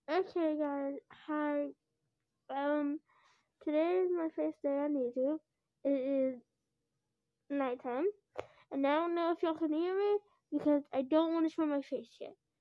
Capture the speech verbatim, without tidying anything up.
Okay, guys. Hi. Um, today is my first day on YouTube. It is nighttime, and I don't know if y'all can hear me because I don't want to show my face yet.